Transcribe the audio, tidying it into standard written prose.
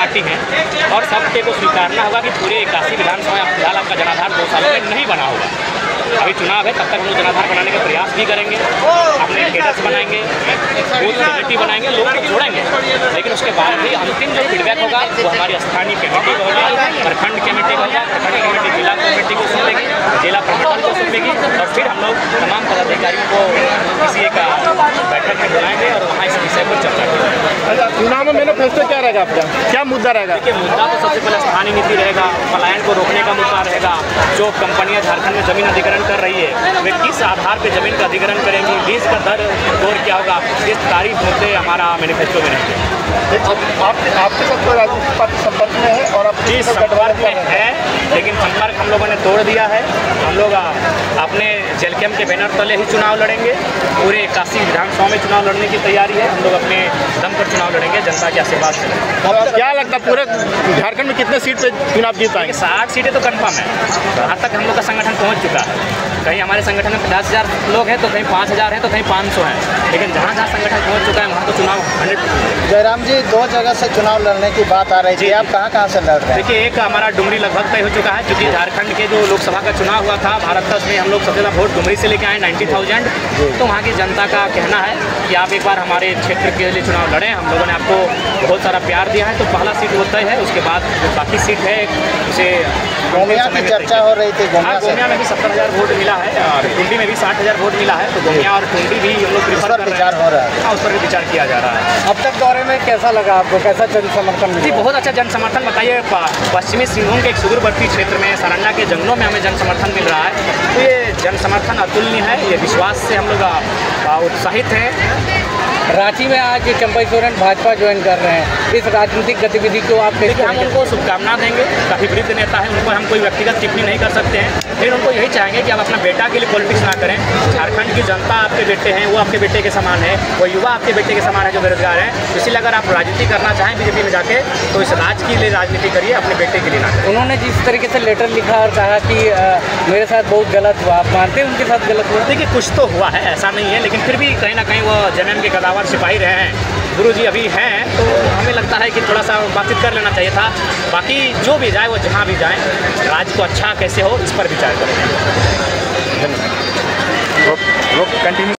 Party हैं और सबके को स्वीकारना होगा कि पूरे 81 विधानसभा फिलहाल आपका जनाधार 2 सालों में नहीं बना होगा। अभी चुनाव है, तब तक हम लोग जनाधार बनाने का प्रयास भी करेंगे, अपने केडर्स बनाएंगे, बूथ कमेटी बनाएंगे, लोगों को जोड़ेंगे, लेकिन उसके बाद भी अंतिम जो फीडबैक होगा वो हमारी स्थानीय कमेटी होगा, प्रखंड कमेटी होगा, प्रखंड कमेटी जिला कमेटी को सुनेगी, जिला प्रबंधन को सुनेगी और फिर हम लोग तमाम पदाधिकारियों को किसी एक बैठक में बुलाएंगे और वहाँ इस विषय पर चर्चा करेंगे। चुनाव में मैनिफेस्टो क्या रहेगा आपका, क्या मुद्दा रहेगा? देखिए, मुद्दा तो सबसे पहले स्थानीय नीति रहेगा, पलायन को रोकने का मुद्दा रहेगा। जो कंपनियां झारखंड में जमीन अधिग्रहण कर रही है वे किस आधार पर जमीन का अधिग्रहण करेंगी, लीज का दर क्या होगा, इस तारीफ मुद्दे हमारा मैनिफेस्टो में रहेंगे। आपके साथ कोई राजनीतिक पार्टी संपर्क में है और आप जी संपर्क में है, लेकिन संपर्क हम लोगों ने तोड़ दिया है। हम लोग अपने जेलकेम के बैनर तले ही चुनाव लड़ेंगे, पूरे 81 विधानसभा में चुनाव लड़ने की तैयारी है। हम लोग अपने दम पर चुनाव लड़ेंगे, जनता के आशीर्वाद से। क्या लगता है पूरे झारखंड में कितने सीट पे चुनाव जीत पाएंगे? 60 सीटें तो कन्फर्म है। यहाँ तक हम लोग का संगठन पहुँच चुका है। कहीं हमारे संगठन में 50,000 लोग हैं तो कहीं 5,000 हैं तो कहीं 500 हैं, लेकिन जहाँ जहाँ संगठन पहुँच चुका है वहाँ तो चुनाव 100%। जयराम जी, 2 जगह से चुनाव लड़ने की बात आ रही थी, आप कहाँ से लड़ रहे हैं? देखिए, एक हमारा डुमरी लगभग तय हो चुका है, क्योंकि झारखंड के जो लोकसभा का चुनाव हुआ था भारत तक में हम लोग सबसे ज़्यादा वोट डुमरी से लेके आए 90,000। तो वहाँ की जनता का कहना है कि आप एक बार हमारे क्षेत्र के लिए चुनाव लड़ें, हम लोगों ने आपको बहुत सारा प्यार दिया है। तो पहला सीट वो तय है, उसके बाद जो बाकी सीट है उसे गोमिया की चर्चा हो रही थी। गोमिया में भी 70,000 वोट मिला है और टुंडी में भी 60,000 वोट मिला है। तो गोमिया और टुंडी भी हम लोग प्रीफर कर रहे हैं, हो रहा है, उस पर भी विचार किया जा रहा है। अब तक दौरे में कैसा लगा आपको, कैसा जन समर्थन? जी बहुत अच्छा जन समर्थन। बताइए, पश्चिमी सिंहभूम के एक सुदूरवर्ती क्षेत्र में सारंगा के जंगलों में हमें जन समर्थन मिल रहा है। तो ये जन समर्थन अतुलनीय है, ये विश्वास से हम लोग उत्साहित हैं। रांची में आज चंपई सोरेन भाजपा ज्वाइन कर रहे हैं, इस राजनीतिक गतिविधि को आप देखिए, हम उनको शुभकामना देंगे। काफ़ी वृद्ध नेता है, उन पर हम कोई व्यक्तिगत टिप्पणी नहीं कर सकते हैं, लेकिन उनको यही चाहेंगे कि आप अपना बेटा के लिए पॉलिटिक्स ना करें। झारखंड की जनता आपके बेटे हैं, वो आपके बेटे के समान है, वो युवा आपके बेटे के समान है जो बेरोजगार हैं। इसलिए अगर आप राजनीति करना चाहें बीजेपी में जाके, तो इस राज्य के लिए राजनीति करिए, अपने बेटे के लिए ना करें। उन्होंने जिस तरीके से लेटर लिखा और कहा कि मेरे साथ बहुत गलत हुआ, आप मानते हैं उनके साथ गलत हुआ? देखिए, कुछ तो हुआ है, ऐसा नहीं है, लेकिन फिर भी कहीं ना कहीं वो जेएमएम के कदावर सिपाही रहे हैं, गुरुजी अभी हैं, तो हमें लगता है कि थोड़ा सा बातचीत कर लेना चाहिए था। बाकी जो भी जाए वो जहाँ भी जाए, राज्य को अच्छा कैसे हो इस पर विचार करें। कंटिन्यू।